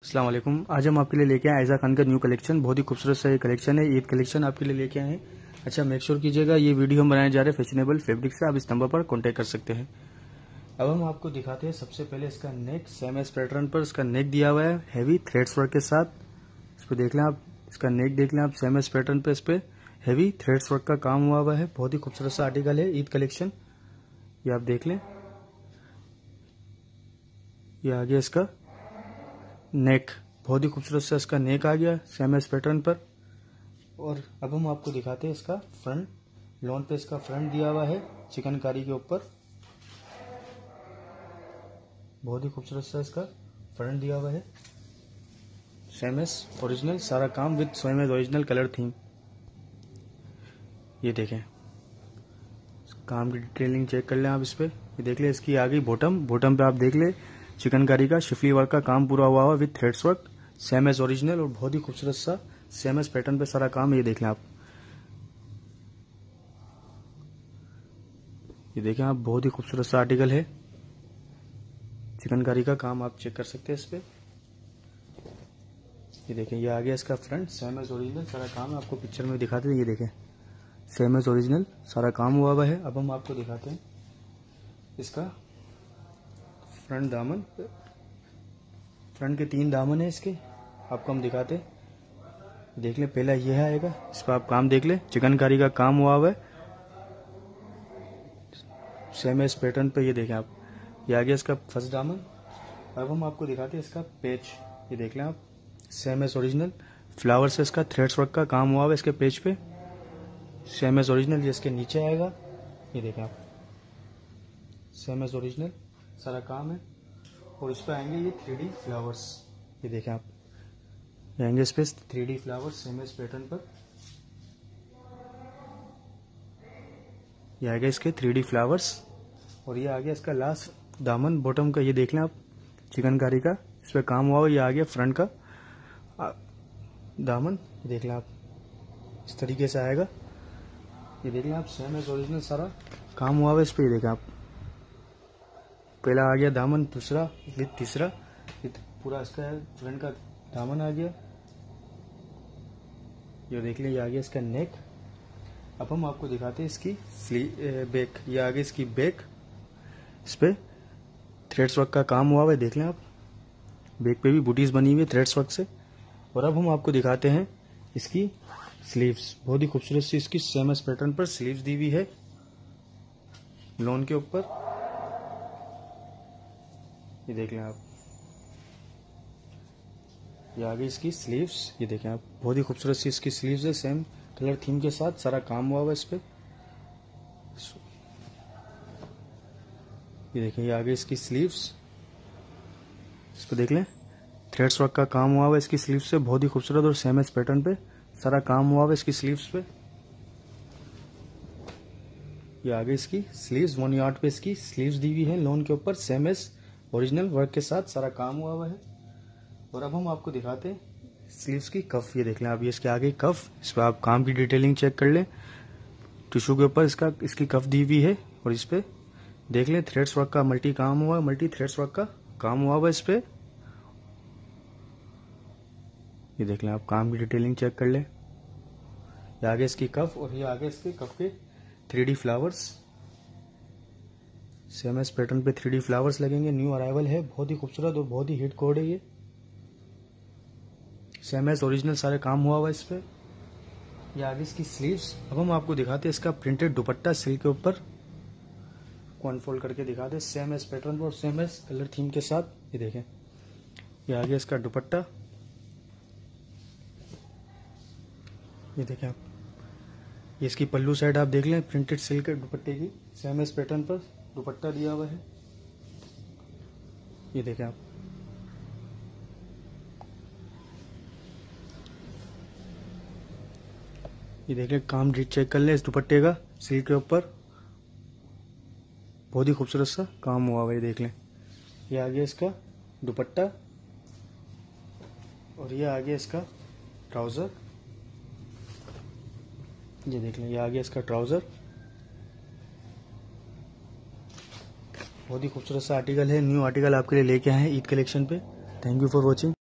अस्सलाम वालेकुम। आज हम आपके लिए लेके आए आयजा खान का न्यू कलेक्शन। बहुत ही खूबसूरत सा ये कलेक्शन है। ईद कलेक्शन आपके लिए लेके आए हैं। अच्छा, मेक श्योर कीजिएगा ये वीडियो हम बनाने जा रहे हैं फैशनेबल फैब्रिक से। आप इस नंबर पर कॉन्टेक्ट कर सकते हैं। अब हम आपको दिखाते हैं सबसे पहले इसका नेक। सेम एस पैटर्न पर इसका नेक दिया हुआ है हैवी थ्रेड्स वर्क के साथ। इस पर देख लें आप, इसका नेक देख लें आप। सेम एस पैटर्न पर इस पर हैवी थ्रेड्स वर्क का काम हुआ हुआ है। बहुत ही खूबसूरत सा आर्टिकल है ईद कलेक्शन। ये आप देख लें, ये आ गया इसका नेक। बहुत ही खूबसूरत सा इसका नेक आ गया सेम एस पैटर्न पर। और अब हम आपको दिखाते हैं इसका फ्रंट। लॉन पे इसका फ्रंट दिया हुआ है चिकनकारी के ऊपर। बहुत ही खूबसूरत सा इसका फ्रंट दिया हुआ है। सेम एस ओरिजिनल सारा काम with same as original colour theme. ये देखें, काम की डिटेलिंग चेक कर लें आप इस पे। ये देख ले, इसकी आ गई बॉटम। बॉटम पे आप देख ले चिकनकारी का शिफली वर्क का काम पूरा हुआ हुआ with threads work same as original. और बहुत ही खूबसूरत सा सेम एस पैटर्न पे सारा काम। ये देख लें आप, ये देखें आप, बहुत ही खूबसूरत सा आर्टिकल है। चिकनकारी का काम आप चेक कर सकते हैं इस पे। ये देखें, ये आ गया इसका फ्रंट सेम एस ओरिजिनल सारा काम है। आपको पिक्चर में दिखाते हैं। ये देखें, सेम एस ओरिजिनल सारा काम हुआ हुआ है। अब हम आपको दिखाते हैं इसका फ्रंट दामन। फ्रंट के 3 दामन है इसके, आपको हम दिखाते हैं। देख ले, पहला ये आएगा, इस पर आप काम देख ले। चिकनकारी का काम हुआ हुआ है सेम एस पैटर्न पे। ये देखें आप, ये आ गया इसका फर्स्ट दामन। अब हम आपको दिखाते हैं इसका पेच। ये देख लें आप, सेम एस ओरिजिनल फ्लावर से इसका थ्रेड्स वर्क का काम हुआ हुआ है इसके पेज पे सेम एस ओरिजिनल। ये इसके नीचे आएगा। ये देखें आप, सेम एस ओरिजिनल सारा काम है। और इस पर आएंगे ये 3D फ्लावर्स। ये देखें आप, ये आएंगे इस पे 3D flowers same as pattern पर। ये आ गया इसके 3D फ्लावर्स। और ये आ गया इसका लास्ट दामन बॉटम का। ये देख लें आप, चिकनकारी का इस पे काम हुआ हुआ। ये आ गया फ्रंट का दामन। ये देख लें आप, इस तरीके से आएगा। ये देख लें आप, सेम एस ओरिजिनल सारा काम हुआ हुआ है इस पे। ये देखें आप, पहला आ गया दामन, दूसरा विद तीसरा विद पूरा इसका फ्रंट का दामन आ गया। ये देख लें, ये आ गया इसका नेक। अब हम आपको दिखाते हैं इसकी बैक। ये आ गई इसकी बैक, इस पे थ्रेड्स वर्क का काम हुआ हुआ है। देख लें आप, बैक पे भी बूटीज बनी हुई है थ्रेड्स वर्क से। और अब हम आपको दिखाते हैं इसकी स्लीव्स। बहुत ही खूबसूरत सी इसकी सेम एस पैटर्न पर स्लीव्स दी हुई है लॉन के ऊपर। ये देख लें आप, ये आ गई इसकी स्लीव्स। ये देखें आप, बहुत ही खूबसूरत सी इसकी स्लीव्स है सेम कलर थीम के साथ सारा काम हुआ हुआ है इस पे। ये देखें, ये आ गई इसकी स्लीव्स। इस पे देख लें, थ्रेड्स वर्क का काम हुआ हुआ है इसकी स्लीव्स से। बहुत ही खूबसूरत और सेम एस पैटर्न पे सारा काम हुआ हुआ है इसकी स्लीव्स पे। ये आ गई इसकी स्लीव्स। 1 यार्ड पे इसकी स्लीव्स दी हुई है लॉन के ऊपर सेम एस ओरिजिनल वर्क के साथ सारा काम हुआ हुआ है। और अब हम आपको दिखाते हैं स्लीव्स की कफ। ये देख लें आप, ये इसके आगे कफ। इस पर आप काम की डिटेलिंग चेक कर लें। टिश्यू के ऊपर इसकी कफ दी हुई है। और इस पे देख लें, थ्रेड्स वर्क का मल्टी काम हुआ है, मल्टी थ्रेड्स वर्क का काम हुआ हुआ है इस पे। ये देख लें आप, काम की डिटेलिंग चेक कर लें। ये आगे इसकी कफ और ये आगे इसके कफ के 3D flowers same as pattern पे 3D फ्लावर्स लगेंगे। न्यू अराइवल है, बहुत ही खूबसूरत और बहुत ही हिट कोड है ये। सेम एस ओरिजिनल सारे काम हुआ हुआ है इस पे। ये आगे इसकी स्लीव्स। अब हम आपको दिखाते हैं इसका प्रिंटेड दुपट्टा सिल्क के ऊपर। अनफोल्ड करके दिखाते हैं सेम एस पैटर्न पर और सेम एस कलर थीम के साथ। ये देखें, ये आ गया इसका दुपट्टा। ये देखें आप, ये इसकी पल्लू साइड आप देख लें, प्रिंटेड सिल्क के दुपट्टे की सेम एस पैटर्न पर दुपट्टा दिया हुआ है। ये देखें आप, ये देखें, काम चेक कर लें इस दुपट्टे का सिल्क के ऊपर। बहुत ही खूबसूरत सा काम हुआ हुआ है। ये देख लें, ये आ गया इसका दुपट्टा और ये आ गया इसका ट्राउजर। ये देख लें, ये आ गया इसका ट्राउजर। बहुत ही खूबसूरत सा आर्टिकल है। न्यू आर्टिकल आपके लिए लेके आए हैं ईद कलेक्शन पे। Thank you for watching.